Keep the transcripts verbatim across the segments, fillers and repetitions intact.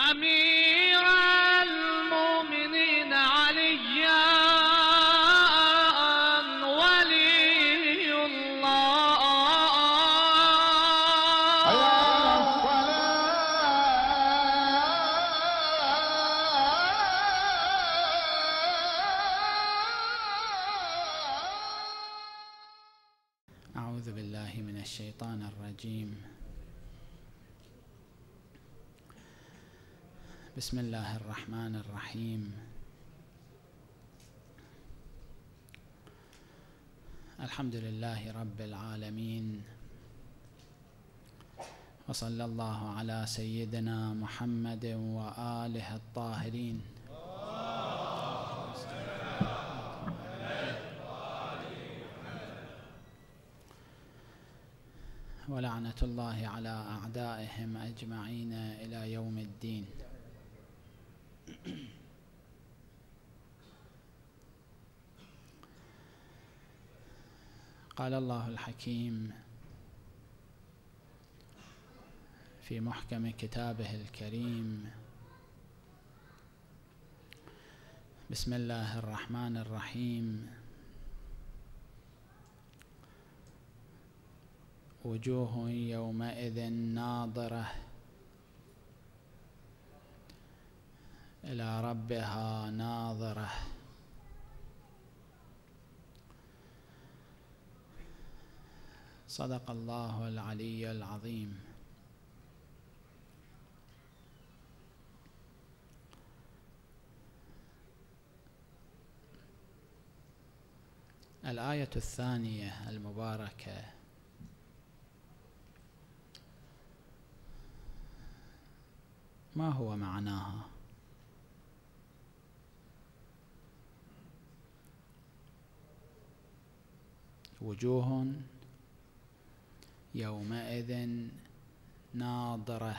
أمير المؤمنين عليا ولي الله. أعوذ بالله من الشيطان الرجيم. بسم الله الرحمن الرحيم. الحمد لله رب العالمين، وصلى الله على سيدنا محمد وآله الطاهرين. ولعنة الله على أعدائهم أجمعين إلى يوم الدين. قال الله الحكيم في محكم كتابه الكريم: بسم الله الرحمن الرحيم. وجوه يومئذ ناظرة إلى ربها ناظرة. صدق الله العلي العظيم. الآية الثانية المباركة ما هو معناها؟ وجوه يومئذ ناظرة،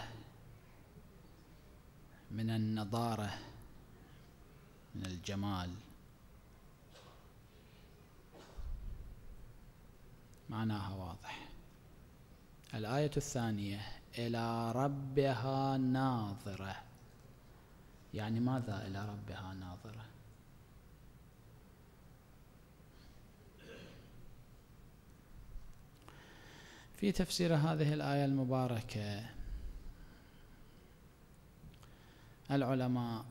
من النضارة، من الجمال. معناها واضح. الآية الثانية: إلى ربها ناظرة، يعني ماذا إلى ربها ناظرة؟ في تفسير هذه الآية المباركة العلماء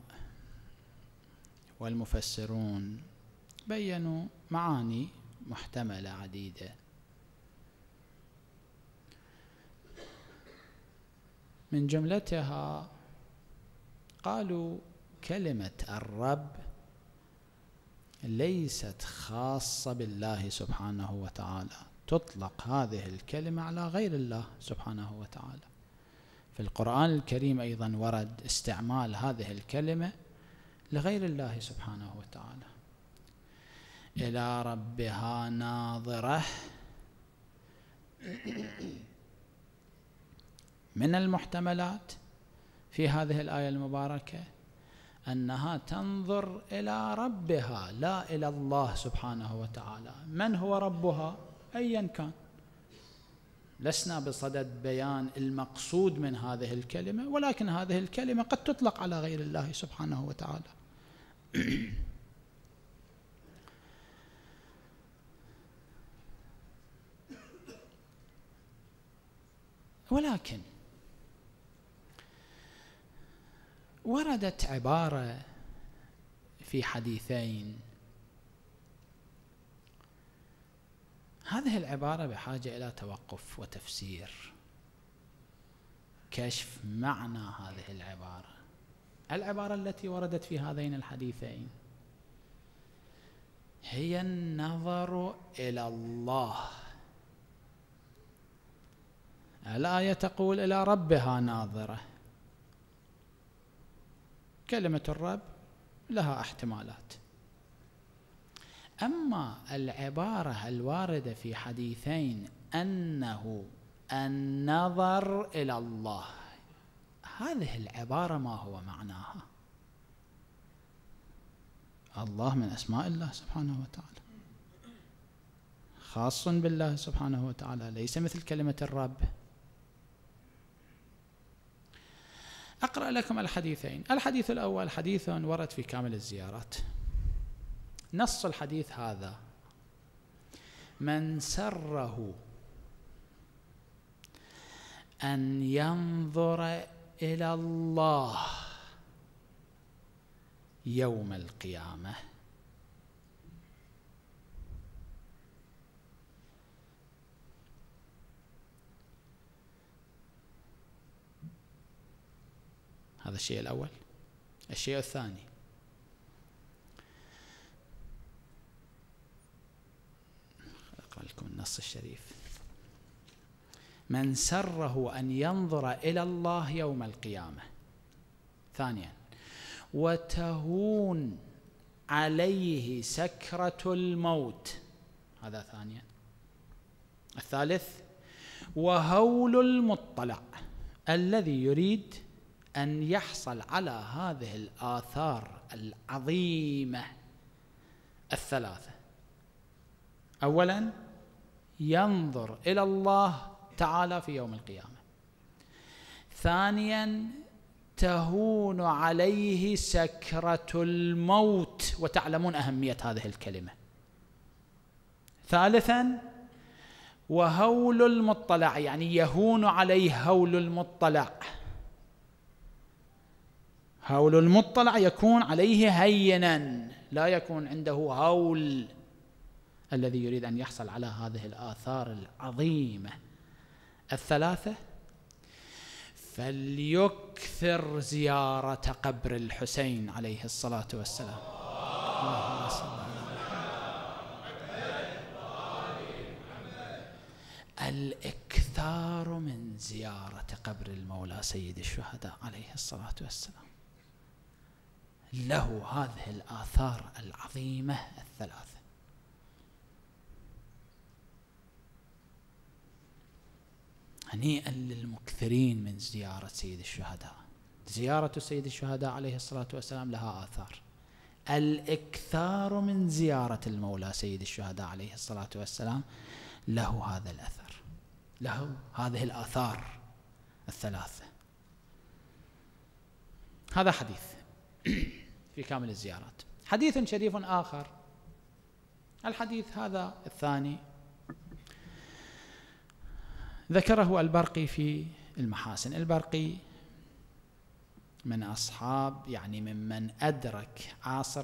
والمفسرون بيّنوا معاني محتملة عديدة. من جملتها قالوا كلمة الرب ليست خاصة بالله سبحانه وتعالى، تطلق هذه الكلمة على غير الله سبحانه وتعالى. في القرآن الكريم أيضا ورد استعمال هذه الكلمة لغير الله سبحانه وتعالى. إلى ربها ناظرة، من المحتملات في هذه الآية المباركة أنها تنظر إلى ربها لا إلى الله سبحانه وتعالى. من هو ربها أيا كان، لسنا بصدد بيان المقصود من هذه الكلمة، ولكن هذه الكلمة قد تطلق على غير الله سبحانه وتعالى. ولكن وردت عبارة في حديثين، هذه العبارة بحاجة إلى توقف وتفسير، كشف معنى هذه العبارة. العبارة التي وردت في هذين الحديثين هي النظر إلى الله. الآية تقول إلى ربها ناظرة، كلمة الرب لها احتمالات. أما العبارة الواردة في حديثين أنه النظر إلى الله، هذه العبارة ما هو معناها؟ الله من أسماء الله سبحانه وتعالى، خاص بالله سبحانه وتعالى، ليس مثل كلمة الرب. أقرأ لكم الحديثين. الحديث الأول حديث ورد في كامل الزيارات. نص الحديث هذا: من سره أن ينظر إلى الله يوم القيامة هذا الشيء الأول. الشيء الثاني: أقرأ لكم النص الشريف: من سره أن ينظر إلى الله يوم القيامة. ثانيا: وتهون عليه سكرة الموت. هذا ثانيا. الثالث: وهول المطلع الذي يريد أن يحصل على هذه الآثار العظيمة الثلاثة. أولا: ينظر إلى الله تعالى في يوم القيامة. ثانيا: تهون عليه سكرة الموت، وتعلمون أهمية هذه الكلمة. ثالثا: وهول المطلع، يعني يهون عليه هول المطلع. هول المطلع يكون عليه هينا، لا يكون عنده هول الذي يريد أن يحصل على هذه الآثار العظيمة الثلاثة. فليكثر زيارة قبر الحسين عليه الصلاة والسلام. اللهم صل على محمد. الإكثار من زيارة قبر المولى سيد الشهداء عليه الصلاة والسلام، له هذه الآثار العظيمة الثلاثة. هنيئا للمكثرين من زيارة سيد الشهداء. زيارة سيد الشهداء عليه الصلاة والسلام لها آثار. الإكثار من زيارة المولى سيد الشهداء عليه الصلاة والسلام له هذا الأثر، له هذه الآثار الثلاثة. هذا حديث في كامل الزيارات. حديث شريف آخر، الحديث هذا الثاني ذكره البرقي في المحاسن. البرقي من أصحاب، يعني ممن أدرك عصر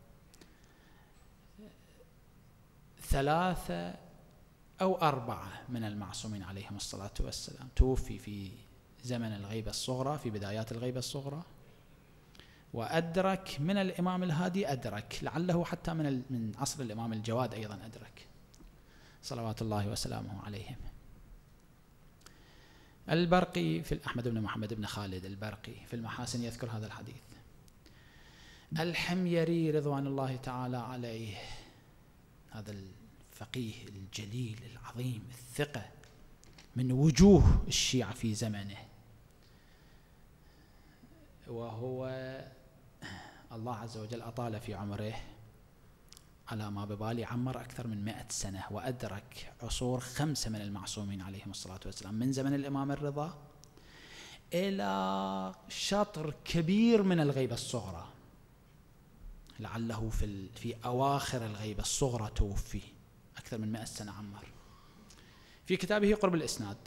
ثلاثة أو أربعة من المعصومين عليهم الصلاة والسلام. توفي في زمن الغيبة الصغرى، في بدايات الغيبة الصغرى، وأدرك من الإمام الهادي، أدرك لعله حتى من من عصر الإمام الجواد أيضا أدرك، صلوات الله وسلامه عليهم. البرقي في أحمد بن محمد بن خالد البرقي في المحاسن يذكر هذا الحديث. الحميري رضوان الله تعالى عليه، هذا الفقيه الجليل العظيم الثقة من وجوه الشيعة في زمنه، وهو الله عز وجل أطال في عمره على ما ببالي، عمر أكثر من مئة سنة، وأدرك عصور خمسة من المعصومين عليهم الصلاة والسلام، من زمن الإمام الرضا إلى شطر كبير من الغيبة الصغرى، لعله في في أواخر الغيبة الصغرى توفي، أكثر من مئة سنة عمر. في كتابه قرب الإسناد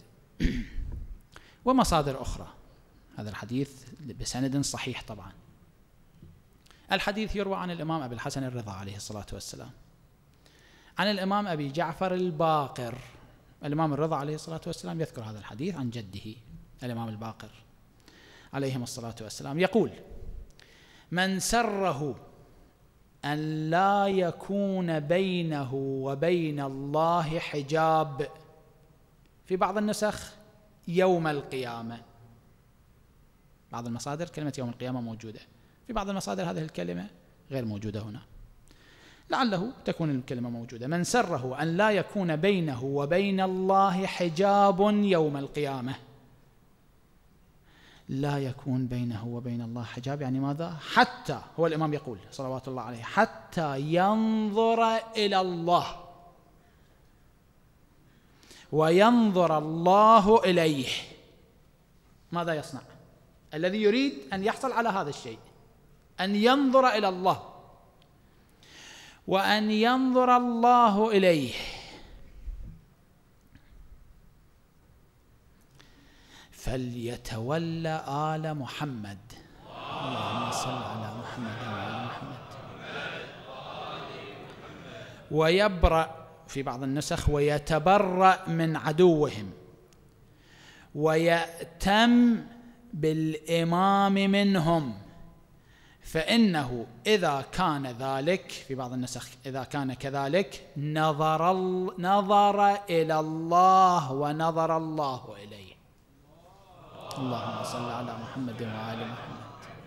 ومصادر أخرى هذا الحديث بسند صحيح طبعا. الحديث يروى عن الإمام أبي الحسن الرضا عليه الصلاة والسلام، عن الإمام أبي جعفر الباقر. الإمام الرضا عليه الصلاة والسلام يذكر هذا الحديث عن جده الإمام الباقر عليهم الصلاة والسلام، يقول: من سره أن لا يكون بينه وبين الله حجاب، في بعض النسخ يوم القيامة، بعض المصادر كلمة يوم القيامة موجودة، في بعض المصادر هذه الكلمة غير موجودة هنا، لعله تكون الكلمة موجودة. من سره أن لا يكون بينه وبين الله حجاب يوم القيامة، لا يكون بينه وبين الله حجاب، يعني ماذا؟ حتى، هو الإمام يقول صلوات الله عليه، حتى ينظر إلى الله وينظر الله إليه. ماذا يصنع؟ الذي يريد أن يحصل على هذا الشيء، أن ينظر إلى الله وأن ينظر الله إليه. فليتولى آل محمد، اللهم صل على محمد وعلى محمد، ويبرأ في بعض النسخ ويتبرأ من عدوهم، ويأتم بالإمام منهم، فإنه إذا كان ذلك، في بعض النسخ إذا كان كذلك، نظر, نظر إلى الله ونظر الله إليه. اللهم صل على محمد وآل محمد.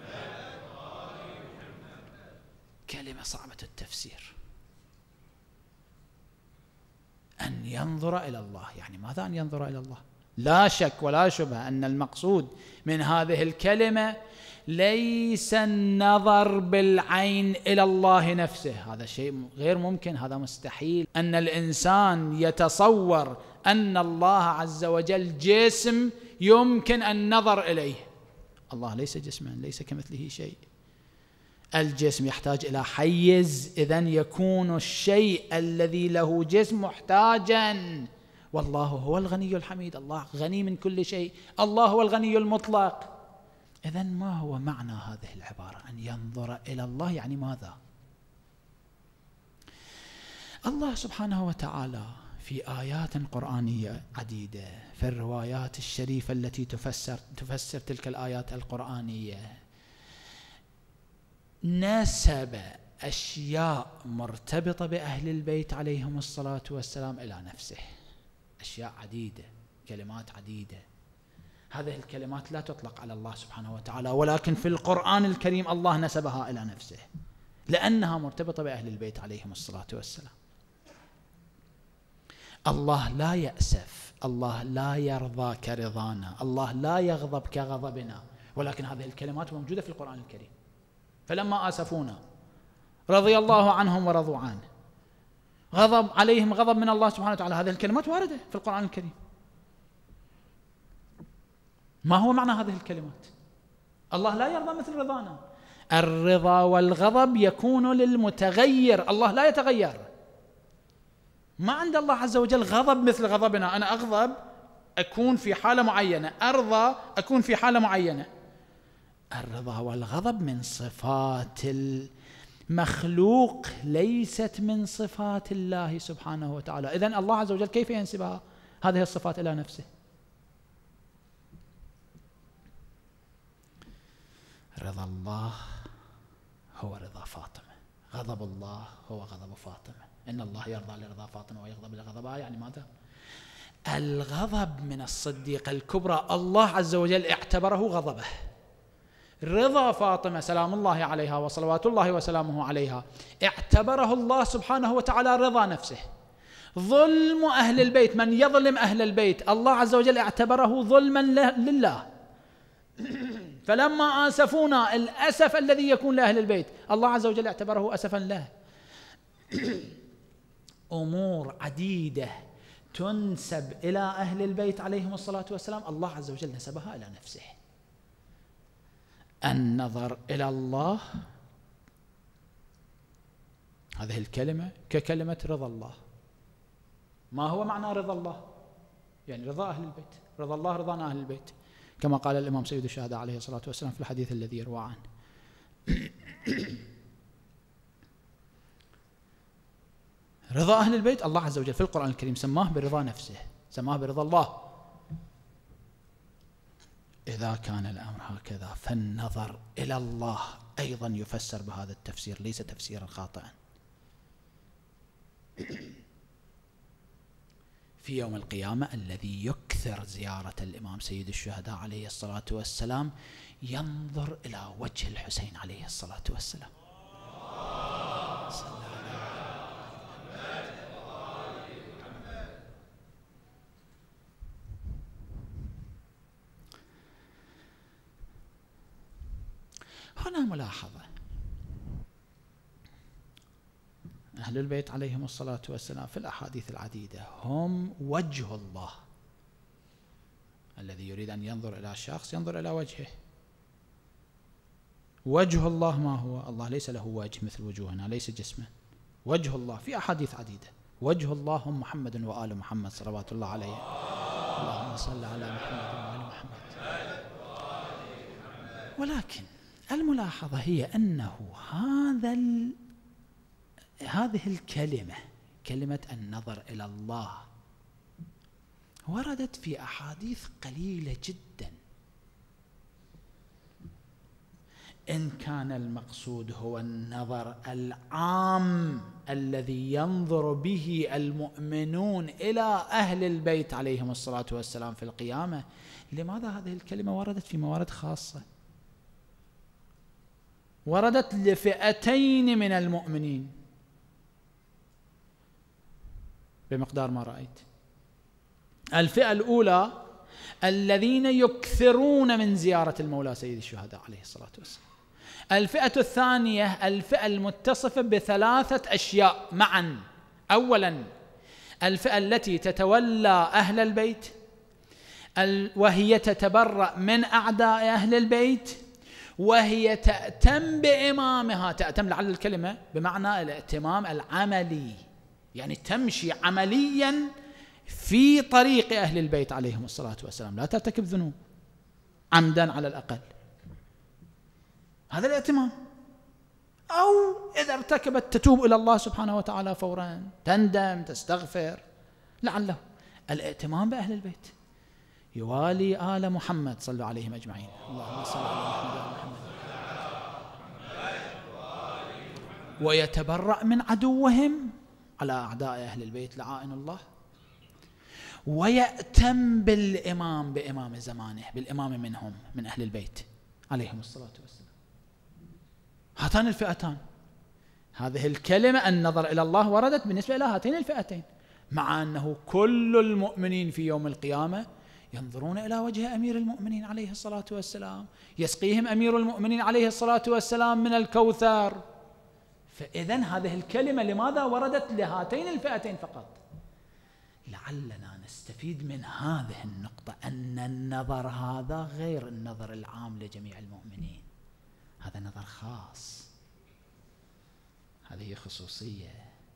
كلمة صعبة التفسير، أن ينظر إلى الله، يعني ماذا أن ينظر إلى الله؟ لا شك ولا شبهة أن المقصود من هذه الكلمة ليس النظر بالعين إلى الله نفسه، هذا شيء غير ممكن، هذا مستحيل أن الإنسان يتصور أن الله عز وجل جسم يمكن النظر إليه. الله ليس جسما، ليس كمثله شيء. الجسم يحتاج إلى حيز، إذن يكون الشيء الذي له جسم محتاجا، والله هو الغني الحميد، الله غني من كل شيء، الله هو الغني المطلق. إذن ما هو معنى هذه العبارة أن ينظر إلى الله؟ يعني ماذا؟ الله سبحانه وتعالى في آيات قرآنية عديدة، في الروايات الشريفة التي تفسر, تفسر تلك الآيات القرآنية، نسب أشياء مرتبطة بأهل البيت عليهم الصلاة والسلام إلى نفسه، أشياء عديدة، كلمات عديدة. هذه الكلمات لا تطلق على الله سبحانه وتعالى، ولكن في القرآن الكريم الله نسبها إلى نفسه لأنها مرتبطة بأهل البيت عليهم الصلاة والسلام. الله لا يأسف، الله لا يرضى كرضانا، الله لا يغضب كغضبنا، ولكن هذه الكلمات موجودة في القرآن الكريم. فلما آسفونا رضي الله عنهم ورضوا عنه، غضب عليهم غضب من الله سبحانه وتعالى، هذه الكلمات واردة في القرآن الكريم. ما هو معنى هذه الكلمات؟ الله لا يرضى مثل رضانا. الرضا والغضب يكون للمتغير، الله لا يتغير. ما عند الله عز وجل غضب مثل غضبنا، أنا أغضب أكون في حالة معينة، أرضى أكون في حالة معينة. الرضا والغضب من صفات المخلوق، ليست من صفات الله سبحانه وتعالى. إذن الله عز وجل كيف ينسبها هذه الصفات إلى نفسه؟ رضا الله هو رضا فاطمة، غضب الله هو غضب فاطمة. إن الله يرضى لرضا فاطمة ويغضب لغضبها، يعني ماذا؟ الغضب من الصديقة الكبرى الله عز وجل اعتبره غضبه. رضا فاطمة سلام الله عليها وصلوات الله وسلامه عليها اعتبره الله سبحانه وتعالى رضا نفسه. ظلم أهل البيت، من يظلم أهل البيت الله عز وجل اعتبره ظلما لله. فلما آسفونا، الأسف الذي يكون لأهل البيت الله عز وجل اعتبره أسفا له. أمور عديدة تنسب إلى أهل البيت عليهم الصلاة والسلام الله عز وجل نسبها إلى نفسه. النظر إلى الله، هذه الكلمة ككلمة رضا الله. ما هو معنى رضا الله؟ يعني رضا أهل البيت، رضا الله رضانا أهل البيت، كما قال الإمام سيد الشهداء عليه الصلاة والسلام في الحديث الذي يروى عنه. رضا أهل البيت الله عز وجل في القرآن الكريم سماه برضا نفسه، سماه برضا الله. إذا كان الأمر هكذا فالنظر إلى الله أيضا يفسر بهذا التفسير، ليس تفسيرا خاطئا. في يوم القيامة الذي يكثر زيارة الإمام سيد الشهداء عليه الصلاة والسلام ينظر إلى وجه الحسين عليه الصلاة والسلام. هنا ملاحظة، أهل البيت عليهم الصلاة والسلام في الأحاديث العديدة هم وجه الله. الذي يريد أن ينظر إلى شخص ينظر إلى وجهه، وجه الله ما هو؟ الله ليس له وجه مثل وجوهنا، ليس جسمه. وجه الله في أحاديث عديدة، وجه الله هم محمد وآل محمد صلوات الله عليه. اللهم صل على محمد وآل محمد. ولكن الملاحظة هي أنه هذا ال... هذه الكلمة، كلمة النظر إلى الله، وردت في أحاديث قليلة جدا. إن كان المقصود هو النظر العام الذي ينظر به المؤمنون إلى أهل البيت عليهم الصلاة والسلام في القيامة، لماذا هذه الكلمة وردت في موارد خاصة؟ وردت لفئتين من المؤمنين بمقدار ما رأيت. الفئة الأولى الذين يكثرون من زيارة المولى سيد الشهداء عليه الصلاة والسلام. الفئة الثانية الفئة المتصفة بثلاثة أشياء معا. أولا الفئة التي تتولى أهل البيت وهي تتبرأ من أعداء أهل البيت، وهي تأتم بإمامها. تأتم لعل الكلمة بمعنى الاهتمام العملي، يعني تمشي عمليا في طريق أهل البيت عليهم الصلاة والسلام، لا ترتكب ذنوب عمدا على الأقل، هذا الاهتمام. أو إذا ارتكبت تتوب إلى الله سبحانه وتعالى فورا، تندم، تستغفر، لعله الاهتمام بأهل البيت. يوالي آل محمد صلوا عليهم أجمعين. اللهم صل على محمد وآل محمد. ويتبرأ من عدوهم على أعداء أهل البيت لعائن الله، ويأتم بالإمام بإمام زمانه، بالإمام منهم من أهل البيت عليهم الصلاة والسلام. هاتان الفئتان، هذه الكلمة النظر إلى الله وردت بالنسبة إلى هاتين الفئتين، مع أنه كل المؤمنين في يوم القيامة ينظرون إلى وجه أمير المؤمنين عليه الصلاة والسلام، يسقيهم أمير المؤمنين عليه الصلاة والسلام من الكوثر. فإذن هذه الكلمة لماذا وردت لهاتين الفئتين فقط؟ لعلنا نستفيد من هذه النقطة أن النظر هذا غير النظر العام لجميع المؤمنين، هذا نظر خاص، هذه خصوصية.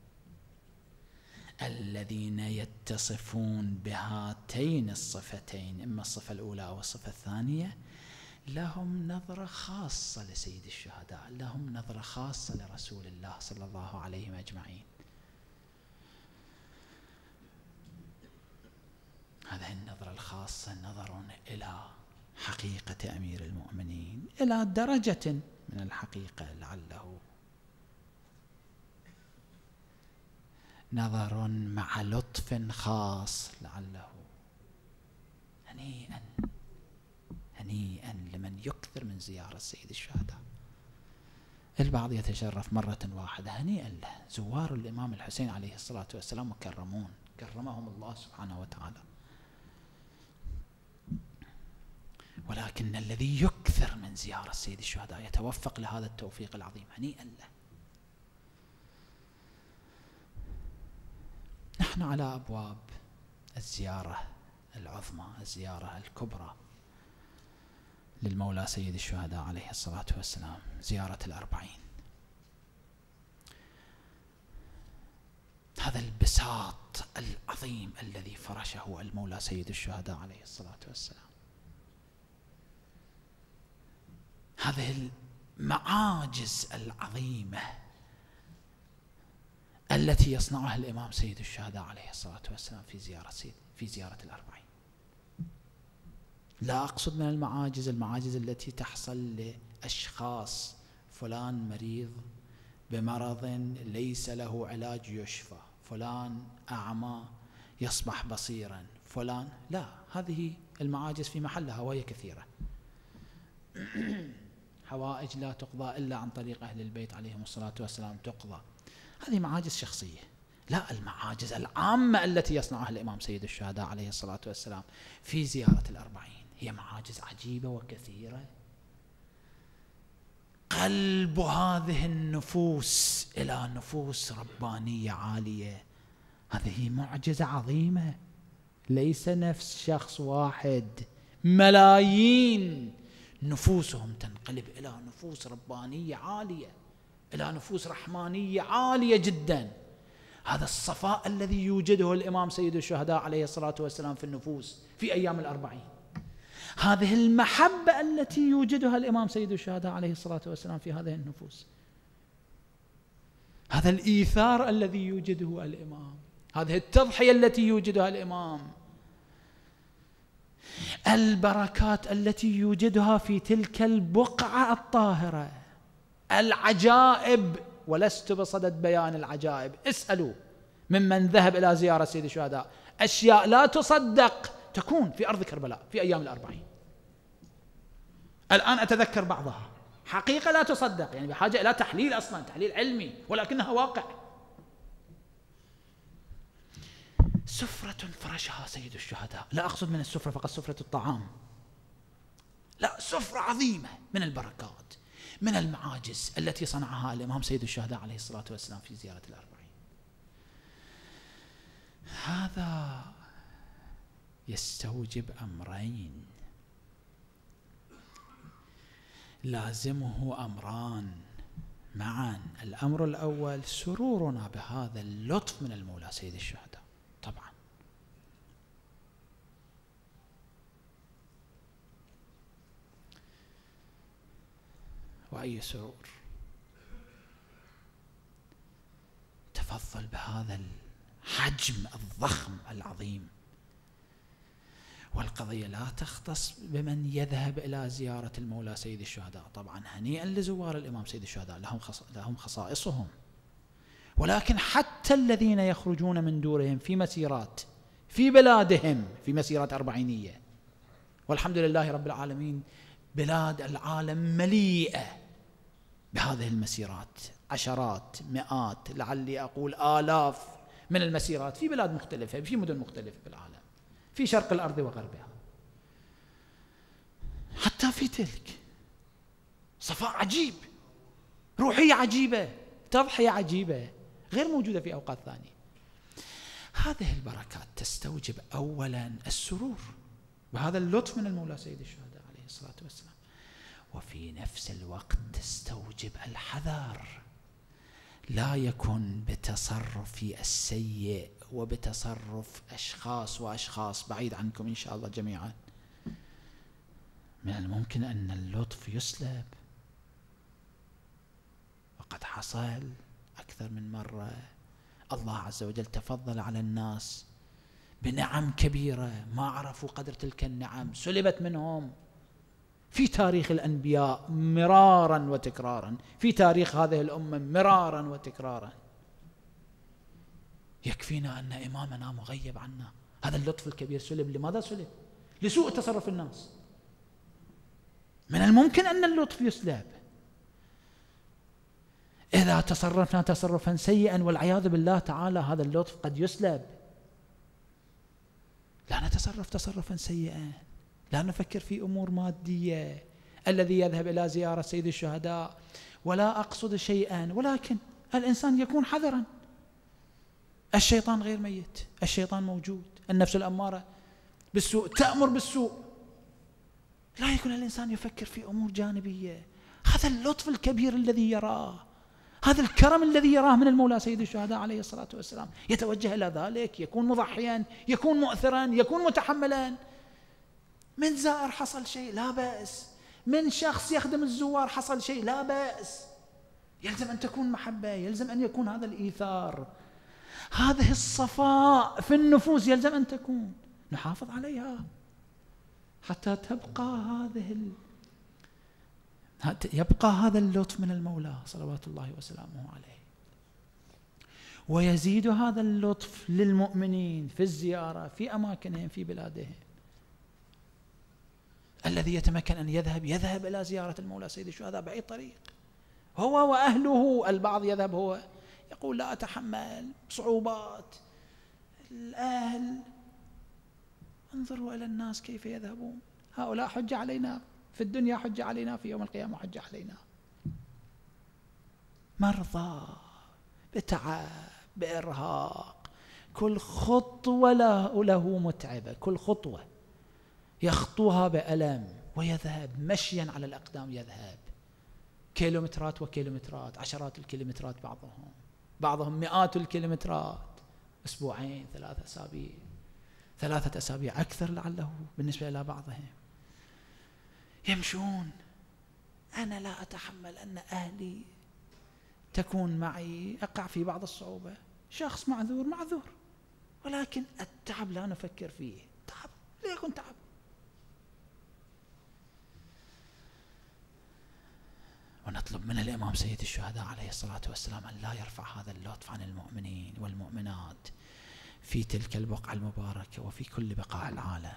الذين يتصفون بهاتين الصفتين، إما الصفة الأولى أو الصفة الثانية، لهم نظرة خاصة لسيد الشهداء، لهم نظرة خاصة لرسول الله صلى الله عليه وسلم أجمعين. هذه النظرة الخاصة نظر إلى حقيقة أمير المؤمنين إلى درجة من الحقيقة، لعله نظر مع لطف خاص، لعله هنيئا هنيئا لمن يكثر من زيارة سيد الشهداء. البعض يتشرف مرة واحدة، هنيئا له. زوار الإمام الحسين عليه الصلاة والسلام مكرمون، كرمهم الله سبحانه وتعالى. ولكن الذي يكثر من زيارة سيد الشهداء يتوفق لهذا التوفيق العظيم، هنيئا له. نحن على أبواب الزيارة العظمى، الزيارة الكبرى للمولى سيد الشهداء عليه الصلاة والسلام، زيارة الأربعين. هذا البساط العظيم الذي فرشه المولى سيد الشهداء عليه الصلاة والسلام، هذه المعاجز العظيمة التي يصنعها الإمام سيد الشهداء عليه الصلاة والسلام في زيارة سيد في زيارة الأربعين. لا أقصد من المعاجز المعاجز التي تحصل لأشخاص، فلان مريض بمرض ليس له علاج يشفى، فلان أعمى يصبح بصيرا، فلان، لا، هذه المعاجز في محلها وهي كثيرة. حوائج لا تقضى إلا عن طريق أهل البيت عليهم الصلاة والسلام تقضى، هذه معاجز شخصية. لا، المعاجز العامة التي يصنعها الإمام سيد الشهداء عليه الصلاة والسلام في زيارة الأربعين هي معاجز عجيبة وكثيرة. قلب هذه النفوس إلى نفوس ربانية عالية، هذه معجزة عظيمة. ليس نفس شخص واحد، ملايين نفوسهم تنقلب إلى نفوس ربانية عالية، إلى نفوس رحمانية عالية جدا. هذا الصفاء الذي يوجده الإمام سيد الشهداء عليه الصلاة والسلام في النفوس في أيام الأربعين، هذه المحبة التي يوجدها الإمام سيد الشهداء عليه الصلاة والسلام في هذه النفوس، هذا الإيثار الذي يوجده الإمام، هذه التضحية التي يوجدها الإمام، البركات التي يوجدها في تلك البقعة الطاهرة، العجائب، ولست بصدد بيان العجائب، اسألوا ممن ذهب إلى زيارة سيد الشهداء، أشياء لا تصدق تكون في أرض كربلاء في أيام الأربعين. الآن أتذكر بعضها، حقيقة لا تصدق، يعني بحاجة إلى تحليل أصلا، تحليل علمي، ولكنها واقع. سفرة فرشها سيد الشهداء، لا أقصد من السفرة فقط سفرة الطعام، لا، سفرة عظيمة من البركات، من المعاجز التي صنعها الإمام سيد الشهداء عليه الصلاة والسلام في زيارة الأربعين. هذا يستوجب أمرين، لازمه أمران معا. الأمر الأول سرورنا بهذا اللطف من المولى سيد الشهداء، طبعا وأي سرور، تفضل بهذا الحجم الضخم العظيم. والقضية لا تختص بمن يذهب إلى زيارة المولى سيد الشهداء، طبعا هنيئا لزوار الإمام سيد الشهداء، لهم لهم خصائصهم، ولكن حتى الذين يخرجون من دورهم في مسيرات في بلادهم، في مسيرات أربعينية، والحمد لله رب العالمين بلاد العالم مليئة بهذه المسيرات، عشرات مئات لعلي أقول آلاف من المسيرات في بلاد مختلفة، في مدن مختلفة بالعالم، في شرق الأرض وغربها. حتى في تلك صفاء عجيب، روحية عجيبة، تضحية عجيبة غير موجودة في أوقات ثانية. هذه البركات تستوجب أولا السرور وهذا اللطف من المولى سيد الشهداء عليه الصلاة والسلام، وفي نفس الوقت تستوجب الحذر، لا يكن بتصرف السيء وبتصرف أشخاص وأشخاص بعيد عنكم إن شاء الله جميعا. من الممكن أن اللطف يسلب، وقد حصل أكثر من مرة. الله عز وجل تفضل على الناس بنعم كبيرة، ما عرفوا قدر تلك النعم، سلبت منهم في تاريخ الأنبياء مرارا وتكرارا، في تاريخ هذه الأمة مرارا وتكرارا. يكفينا أن إمامنا مغيب عنا، هذا اللطف الكبير سلب. لماذا سلب؟ لسوء تصرف الناس. من الممكن أن اللطف يسلب إذا تصرفنا تصرفا سيئا، والعياذ بالله تعالى هذا اللطف قد يسلب. لا نتصرف تصرفا سيئا، لا نفكر في أمور مادية. الذي يذهب إلى زيارة سيد الشهداء، ولا أقصد شيئا، ولكن الإنسان يكون حذرا. الشيطان غير ميت، الشيطان موجود، النفس الأمارة بالسوء تأمر بالسوء. لا يكون الإنسان يفكر في أمور جانبية. هذا اللطف الكبير الذي يراه، هذا الكرم الذي يراه من المولى سيد الشهداء عليه الصلاة والسلام، يتوجه إلى ذلك، يكون مضحيا، يكون مؤثرا، يكون متحملا. من زائر حصل شيء لا بأس، من شخص يخدم الزوار حصل شيء لا بأس. يلزم أن تكون محبة، يلزم أن يكون هذا الإيثار، هذه الصفاء في النفوس يلزم أن تكون، نحافظ عليها حتى تبقى هذه ال... يبقى هذا اللطف من المولى صلوات الله وسلامه عليه. ويزيد هذا اللطف للمؤمنين في الزيارة في أماكنهم في بلادهم. الذي يتمكن أن يذهب يذهب إلى زيارة المولى سيد الشهداء بأي طريق، هو وأهله. البعض يذهب هو يقول لا أتحمل صعوبات الأهل. انظروا إلى الناس كيف يذهبون، هؤلاء حجة علينا في الدنيا، حجة علينا في يوم القيامة، حجة علينا. مرضى بتعب بإرهاق، كل خطوة له متعبة، كل خطوة يخطوها بألم، ويذهب مشيا على الأقدام، يذهب كيلومترات وكيلومترات، عشرات الكيلومترات، بعضهم بعضهم مئات الكيلومترات، أسبوعين، ثلاثة أسابيع، ثلاثة أسابيع أكثر لعله بالنسبة إلى بعضهم، يمشون. أنا لا أتحمل أن أهلي تكون معي أقع في بعض الصعوبة، شخص معذور معذور، ولكن التعب لا نفكر فيه، تعب ليكن تعب. ونطلب من الإمام سيد الشهداء عليه الصلاة والسلام أن لا يرفع هذا اللطف عن المؤمنين والمؤمنات في تلك البقعة المباركة وفي كل بقاع العالم.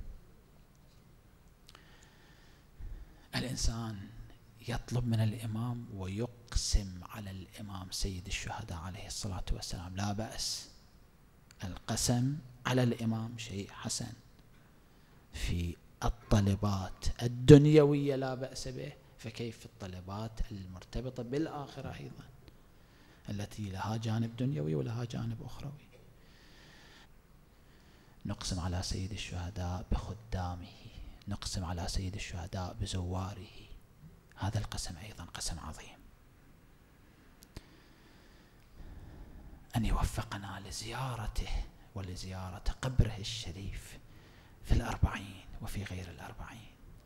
الإنسان يطلب من الإمام ويقسم على الإمام سيد الشهداء عليه الصلاة والسلام، لا بأس، القسم على الإمام شيء حسن في الطلبات الدنيوية لا بأس به، فكيف في الطلبات المرتبطة بالآخرة أيضا التي لها جانب دنيوي ولها جانب أخروي. نقسم على سيد الشهداء بخدامه، نقسم على سيد الشهداء بزواره، هذا القسم أيضا قسم عظيم، أن يوفقنا لزيارته ولزيارة قبره الشريف في الأربعين وفي غير الأربعين.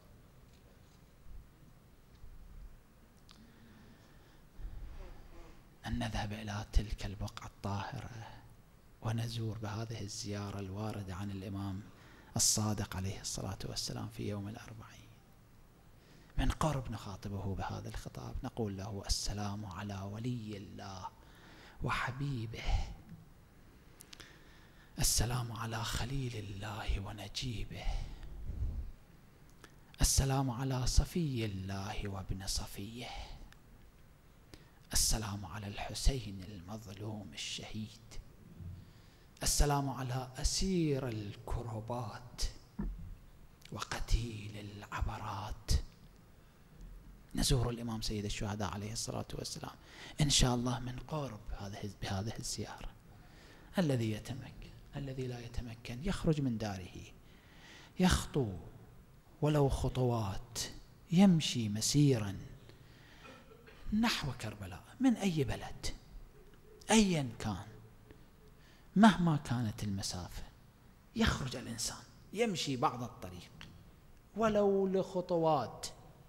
أن نذهب إلى تلك البقعة الطاهرة ونزور بهذه الزيارة الواردة عن الإمام الصادق عليه الصلاة والسلام في يوم الأربعين، من قرب نخاطبه بهذا الخطاب، نقول له: السلام على ولي الله وحبيبه، السلام على خليل الله ونجيبه، السلام على صفي الله وابن صفيه، السلام على الحسين المظلوم الشهيد، السلام على أسير الكربات وقتيل العبرات. نزور الإمام سيد الشهداء عليه الصلاة والسلام إن شاء الله من قرب بهذه الزيارة. الذي يتمكن، الذي لا يتمكن يخرج من داره، يخطو ولو خطوات، يمشي مسيرا نحو كربلاء من أي بلد أيا كان، مهما كانت المسافة، يخرج الإنسان يمشي بعض الطريق ولو لخطوات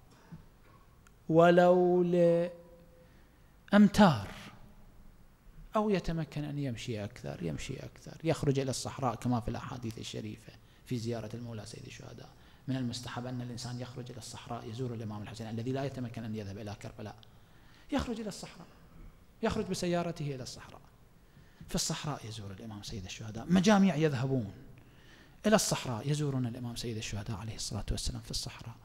ولو لأمتار، أو يتمكن أن يمشي أكثر يمشي أكثر، يخرج إلى الصحراء كما في الأحاديث الشريفة في زيارة المولى سيد الشهداء. من المستحب أن الإنسان يخرج إلى الصحراء يزور الإمام الحسين، الذي لا يتمكن أن يذهب إلى كربلاء يخرج إلى الصحراء، يخرج بسيارته إلى الصحراء، في الصحراء يزور الإمام سيد الشهداء. مجاميع يذهبون إلى الصحراء يزورون الإمام سيد الشهداء عليه الصلاة والسلام في الصحراء.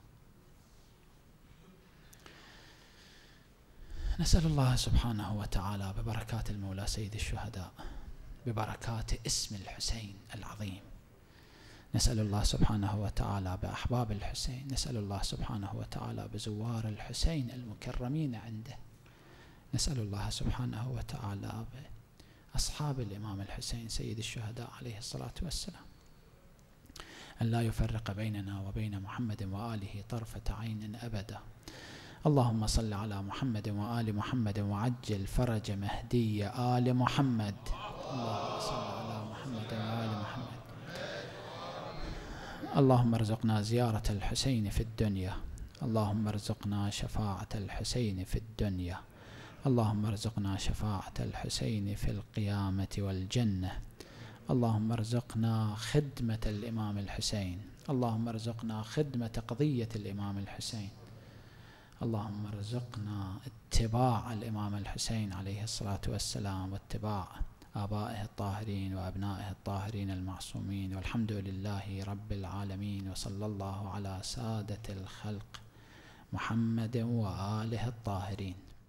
نسأل الله سبحانه وتعالى ببركات المولى سيد الشهداء، ببركات اسم الحسين العظيم، نسأل الله سبحانه وتعالى بأحباب الحسين، نسأل الله سبحانه وتعالى بزوار الحسين المكرمين عنده، نسأل الله سبحانه وتعالى بأصحاب الإمام الحسين سيد الشهداء عليه الصلاة والسلام أن لا يفرق بيننا وبين محمد وآله طرفة عين أبدا. اللهم صل على محمد وآل محمد وعجل فرج مهدي آل محمد. اللهم صل على محمد وآل محمد. اللهم ارزقنا زيارة الحسين في الدنيا، اللهم ارزقنا شفاعة الحسين في الدنيا، اللهم ارزقنا شفاعة الحسين في القيامة والجنة، اللهم ارزقنا خدمة الإمام الحسين، اللهم ارزقنا خدمة قضية الإمام الحسين، اللهم ارزقنا اتباع الإمام الحسين عليه الصلاة والسلام واتباع آبائه الطاهرين وأبنائه الطاهرين المعصومين، والحمد لله رب العالمين، وصلى الله على سادة الخلق محمد وآله الطاهرين.